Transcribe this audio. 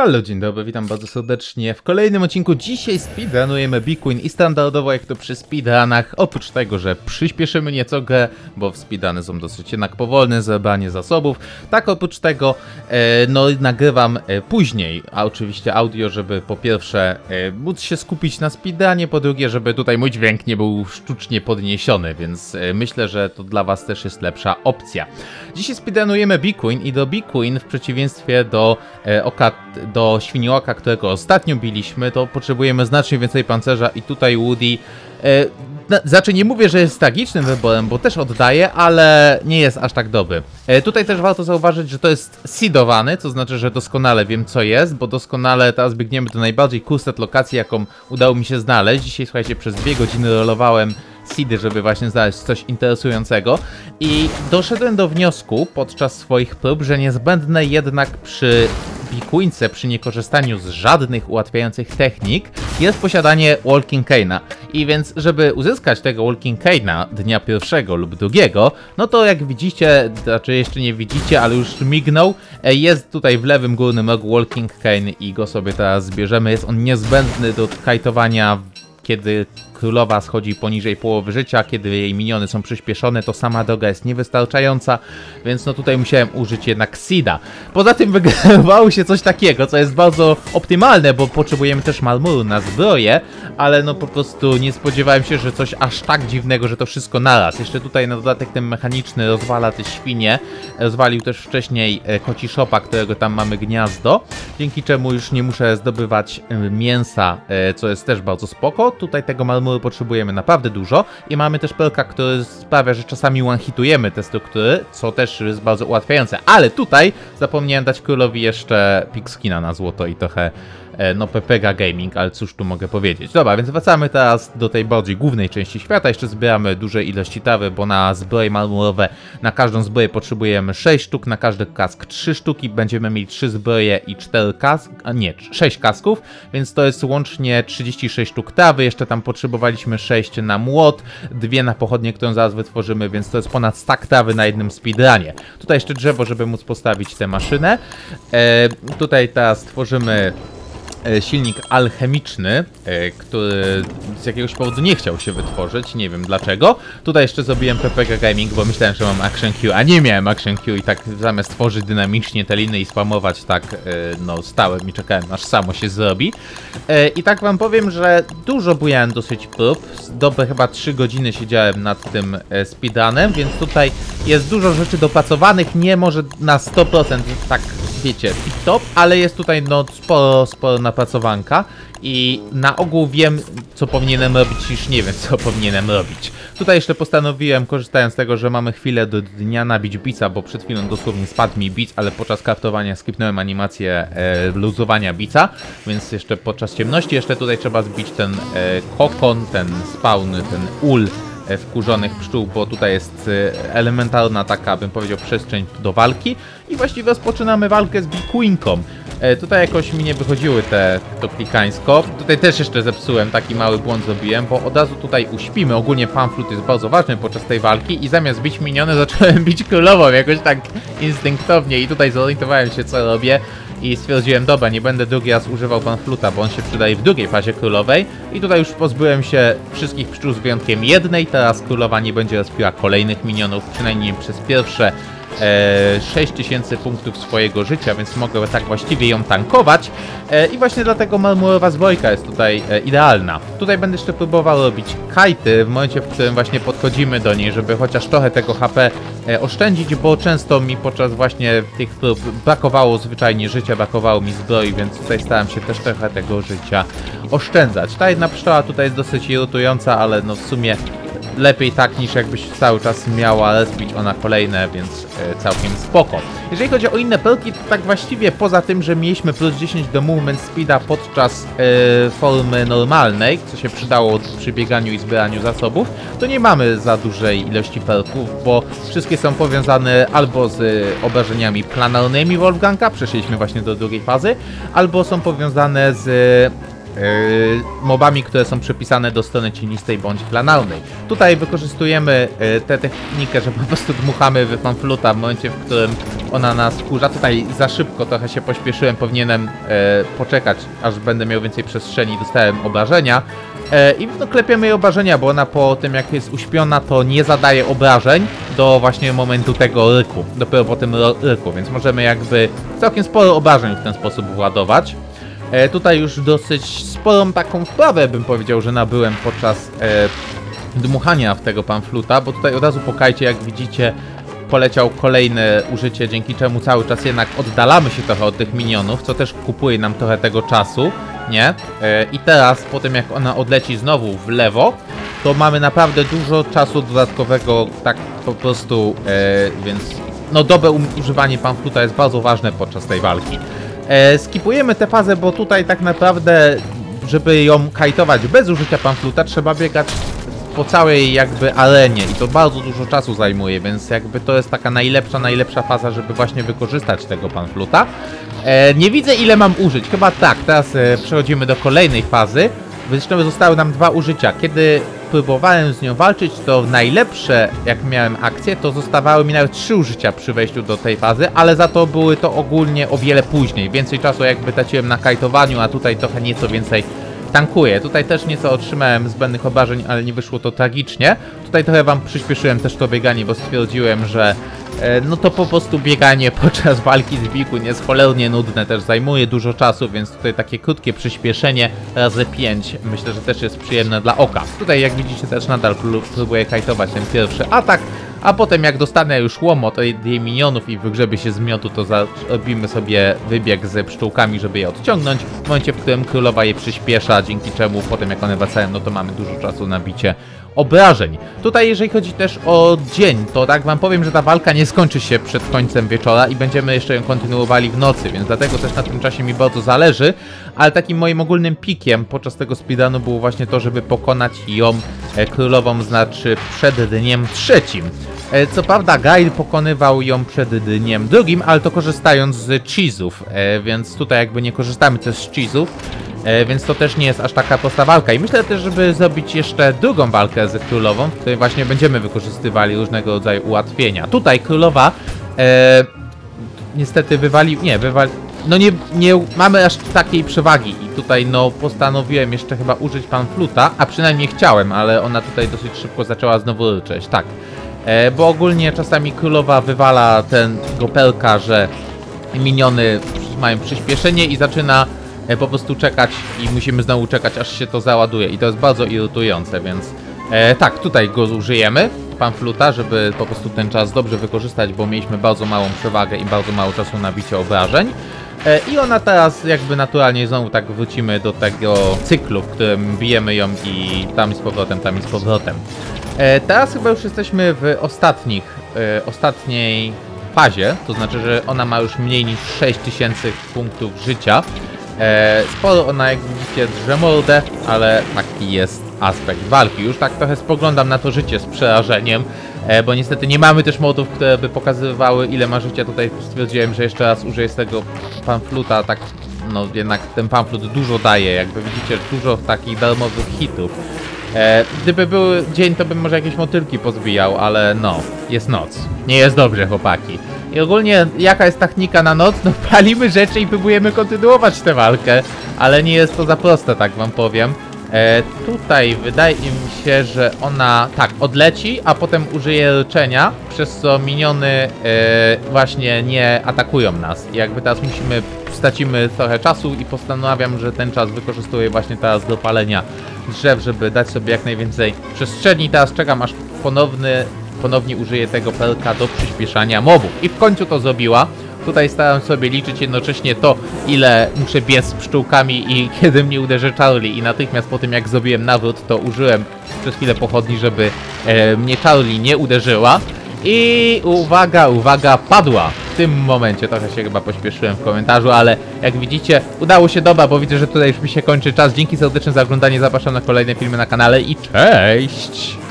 Halo, dzień dobry, witam bardzo serdecznie w kolejnym odcinku. Dzisiaj speedrunujemy Bqueen i standardowo jak to przy speedrunach, oprócz tego, że przyspieszymy nieco grę, bo speedruny są dosyć jednak powolne, zebranie zasobów, tak oprócz tego no nagrywam później, a oczywiście audio, żeby po pierwsze móc się skupić na speedrunie, po drugie, żeby tutaj mój dźwięk nie był sztucznie podniesiony, więc myślę, że to dla was też jest lepsza opcja. Dzisiaj speedrunujemy Bqueen i do Bqueen w przeciwieństwie do Świniołaka, którego ostatnio biliśmy, to potrzebujemy znacznie więcej pancerza i tutaj Woody, znaczy nie mówię, że jest tragicznym wyborem, bo też oddaje, ale nie jest aż tak dobry. Tutaj też warto zauważyć, że to jest seedowany, co znaczy, że doskonale wiem co jest, bo doskonale teraz biegniemy do najbardziej kursed lokacji, jaką udało mi się znaleźć. Dzisiaj, słuchajcie, przez 2 godziny rolowałem seedy, żeby właśnie znaleźć coś interesującego i doszedłem do wniosku podczas swoich prób, że niezbędne jednak przy Bqueence, przy niekorzystaniu z żadnych ułatwiających technik, jest posiadanie Walking Cane'a. I więc, żeby uzyskać tego Walking Cane'a dnia pierwszego lub drugiego, no to jak widzicie, znaczy jeszcze nie widzicie, ale już mignął, jest tutaj w lewym górnym rogu Walking Cane i go sobie teraz zbierzemy. Jest on niezbędny do kajtowania, kiedy królowa schodzi poniżej połowy życia, kiedy jej miniony są przyspieszone, to sama droga jest niewystarczająca, więc no tutaj musiałem użyć jednak seeda. Poza tym wygrywało się coś takiego, co jest bardzo optymalne, bo potrzebujemy też marmuru na zbroję, ale no po prostu nie spodziewałem się, że coś aż tak dziwnego, że to wszystko naraz. Jeszcze tutaj na dodatek ten mechaniczny rozwala te świnie, rozwalił też wcześniej koci szopa, którego tam mamy gniazdo, dzięki czemu już nie muszę zdobywać mięsa, co jest też bardzo spoko. Tutaj tego marmuru potrzebujemy naprawdę dużo i mamy też perka, który sprawia, że czasami one-hitujemy te struktury, co też jest bardzo ułatwiające. Ale tutaj zapomniałem dać królowi jeszcze pigskina na złoto i trochę no Pepega Gaming, ale cóż tu mogę powiedzieć. Dobra, więc wracamy teraz do tej bardziej głównej części świata. Jeszcze zbieramy duże ilości tawy, bo na zbroje marmurowe, na każdą zbroję potrzebujemy 6 sztuk, na każdy kask 3 sztuki. Będziemy mieli 3 zbroje i 4 kask, a nie, 6 kasków, więc to jest łącznie 36 sztuk tawy. Jeszcze tam potrzebowaliśmy 6 na młot, 2 na pochodnie, którą zaraz wytworzymy, więc to jest ponad stack tawy na jednym speedrunie. Tutaj jeszcze drzewo, żeby móc postawić tę maszynę. Tutaj teraz tworzymy silnik alchemiczny, który z jakiegoś powodu nie chciał się wytworzyć, nie wiem dlaczego. Tutaj jeszcze zrobiłem PPG Gaming, bo myślałem, że mam Action Q, a nie miałem Action Q i tak zamiast tworzyć dynamicznie te liny i spamować, tak no stałem i czekałem aż samo się zrobi. I tak wam powiem, że dużo bujałem dosyć prób, dobre chyba 3 godziny siedziałem nad tym speedrunem, więc tutaj jest dużo rzeczy dopracowanych, nie może na 100% tak wiecie, tip-top, ale jest tutaj no sporo napracowanka i na ogół wiem, co powinienem robić, niż nie wiem, co powinienem robić. Tutaj jeszcze postanowiłem, korzystając z tego, że mamy chwilę do dnia, nabić bica, bo przed chwilą dosłownie spadł mi bic, ale podczas craftowania skipnąłem animację luzowania bica, więc jeszcze podczas ciemności jeszcze tutaj trzeba zbić ten kokon, ten spawn, ten ul wkurzonych pszczół, bo tutaj jest elementarna taka, bym powiedział, przestrzeń do walki i właściwie rozpoczynamy walkę z Bqueenką. Tutaj jakoś mi nie wychodziły to klikańsko. Tutaj też jeszcze zepsułem, taki mały błąd zrobiłem, bo od razu tutaj uśpimy. Ogólnie pamflut jest bardzo ważny podczas tej walki i zamiast bić miniony zacząłem bić królową jakoś tak instynktownie i tutaj zorientowałem się, co robię. I stwierdziłem, dobra, nie będę drugi raz używał panfluta, bo on się przydaje w drugiej fazie królowej. I tutaj już pozbyłem się wszystkich pszczół z wyjątkiem jednej. Teraz królowa nie będzie rozpiła kolejnych minionów, przynajmniej przez pierwsze 6000 punktów swojego życia, więc mogę tak właściwie ją tankować. I właśnie dlatego marmurowa zbrojka jest tutaj idealna. Tutaj będę jeszcze próbował robić kajty w momencie, w którym właśnie podchodzimy do niej, żeby chociaż trochę tego HP oszczędzić, bo często mi podczas właśnie tych prób brakowało zwyczajnie życia, brakowało mi zbroi, więc tutaj starałem się też trochę tego życia oszczędzać. Ta jedna pszczoła tutaj jest dosyć irytująca, ale no w sumie lepiej tak, niż jakbyś cały czas miała rozbić ona kolejne, więc całkiem spoko. Jeżeli chodzi o inne perki, to tak właściwie poza tym, że mieliśmy plus 10 do movement speeda podczas formy normalnej, co się przydało przy bieganiu i zbieraniu zasobów, to nie mamy za dużej ilości perków, bo wszystkie są powiązane albo z obrażeniami planarnymi Wolfganga, przeszliśmy właśnie do drugiej fazy, albo są powiązane z mobami, które są przypisane do strony cienistej bądź klanalnej. Tutaj wykorzystujemy tę technikę, że po prostu dmuchamy w pamfluta w momencie, w którym ona nas wkurza. Tutaj za szybko trochę się pośpieszyłem, powinienem poczekać, aż będę miał więcej przestrzeni, dostałem obrażenia. I no, klepiemy jej obrażenia, bo ona po tym jak jest uśpiona, to nie zadaje obrażeń do właśnie momentu tego ryku, dopiero po tym ryku, więc możemy jakby całkiem sporo obrażeń w ten sposób władować. Tutaj już dosyć sporą taką wprawę bym powiedział, że nabyłem podczas dmuchania w tego pamfluta, bo tutaj od razu pokajcie, jak widzicie, poleciał kolejne użycie, dzięki czemu cały czas jednak oddalamy się trochę od tych minionów, co też kupuje nam trochę tego czasu, nie? I teraz, po tym jak ona odleci znowu w lewo, to mamy naprawdę dużo czasu dodatkowego, tak po prostu, więc no dobre używanie pamfluta jest bardzo ważne podczas tej walki. Skipujemy tę fazę, bo tutaj tak naprawdę, żeby ją kajtować bez użycia pamfluta, trzeba biegać po całej jakby arenie i to bardzo dużo czasu zajmuje, więc jakby to jest taka najlepsza faza, żeby właśnie wykorzystać tego pamfluta. Nie widzę, ile mam użyć, chyba tak, teraz przechodzimy do kolejnej fazy. Zresztą zostały nam dwa użycia. Kiedy próbowałem z nią walczyć, to najlepsze, jak miałem akcję, to zostawały mi nawet 3 użycia przy wejściu do tej fazy, ale za to były to ogólnie o wiele później. Więcej czasu jakby traciłem na kajtowaniu, a tutaj trochę nieco więcej tankuję. Tutaj też nieco otrzymałem zbędnych obrażeń, ale nie wyszło to tragicznie. Tutaj trochę wam przyspieszyłem też to bieganie, bo stwierdziłem, że no to po prostu bieganie podczas walki z Bikuin jest cholernie nudne, też zajmuje dużo czasu, więc tutaj takie krótkie przyspieszenie razy 5 myślę, że też jest przyjemne dla oka. Tutaj jak widzicie też nadal próbuję kajtować ten pierwszy atak, a potem jak dostanę już łomot od jej minionów i wygrzebie się z miotu, to zrobimy sobie wybieg ze pszczółkami, żeby je odciągnąć, w momencie, w którym królowa je przyspiesza, dzięki czemu potem jak one wracają, no to mamy dużo czasu na bicie obrażeń. Tutaj jeżeli chodzi też o dzień, to tak wam powiem, że ta walka nie skończy się przed końcem wieczora i będziemy jeszcze ją kontynuowali w nocy, więc dlatego też na tym czasie mi bardzo zależy, ale takim moim ogólnym pikiem podczas tego speedrunu było właśnie to, żeby pokonać ją królową, znaczy przed dniem 3. Co prawda Gail pokonywał ją przed dniem 2, ale to korzystając z cheese'ów, więc tutaj jakby nie korzystamy też z cheese'ów, więc to też nie jest aż taka prosta walka. I myślę też, żeby zrobić jeszcze drugą walkę z królową, w której właśnie będziemy wykorzystywali różnego rodzaju ułatwienia. Tutaj królowa niestety no nie mamy aż takiej przewagi i tutaj no postanowiłem jeszcze chyba użyć pamfluta, a przynajmniej chciałem, ale ona tutaj dosyć szybko zaczęła znowu ryczeć, tak. Bo ogólnie czasami królowa wywala ten gopelka, że miniony mają przyspieszenie i zaczyna po prostu czekać i musimy znowu czekać, aż się to załaduje i to jest bardzo irytujące, więc tak, tutaj go użyjemy, pamfluta, żeby po prostu ten czas dobrze wykorzystać, bo mieliśmy bardzo małą przewagę i bardzo mało czasu na bicie obrażeń. I ona teraz jakby naturalnie znowu tak wrócimy do tego cyklu, w którym bijemy ją i tam i z powrotem, tam i z powrotem. Teraz chyba już jesteśmy w ostatniej fazie, to znaczy, że ona ma już mniej niż 6000 punktów życia. Sporo ona, jak widzicie, drze mordę, ale taki jest aspekt walki. Już tak trochę spoglądam na to życie z przerażeniem, bo niestety nie mamy też modów, które by pokazywały, ile ma życia. Tutaj stwierdziłem, że jeszcze raz użyję z tego pamfluta, tak no jednak ten pamflut dużo daje, jakby widzicie, dużo takich darmowych hitów. Gdyby był dzień, to bym może jakieś motylki pozbijał, ale no, jest noc. Nie jest dobrze, chłopaki. I ogólnie, jaka jest technika na noc? No palimy rzeczy i próbujemy kontynuować tę walkę, ale nie jest to za proste, tak wam powiem. Tutaj wydaje mi się, że ona tak odleci, a potem użyje ryczenia, przez co miniony właśnie nie atakują nas. I jakby teraz stracimy trochę czasu i postanawiam, że ten czas wykorzystuję właśnie teraz do palenia drzew, żeby dać sobie jak najwięcej przestrzeni. Teraz czekam, aż ponownie użyję tego pelka do przyspieszania mobów. I w końcu to zrobiła. Tutaj staram sobie liczyć jednocześnie to, ile muszę biec z pszczółkami i kiedy mnie uderzy Charlie. I natychmiast po tym, jak zrobiłem nawrót, to użyłem przez chwilę pochodni, żeby mnie Charlie nie uderzyła. I uwaga, padła. W tym momencie trochę się chyba pośpieszyłem w komentarzu, ale jak widzicie, udało się dobra, bo widzę, że tutaj już mi się kończy czas. Dzięki serdecznie za oglądanie, zapraszam na kolejne filmy na kanale i cześć!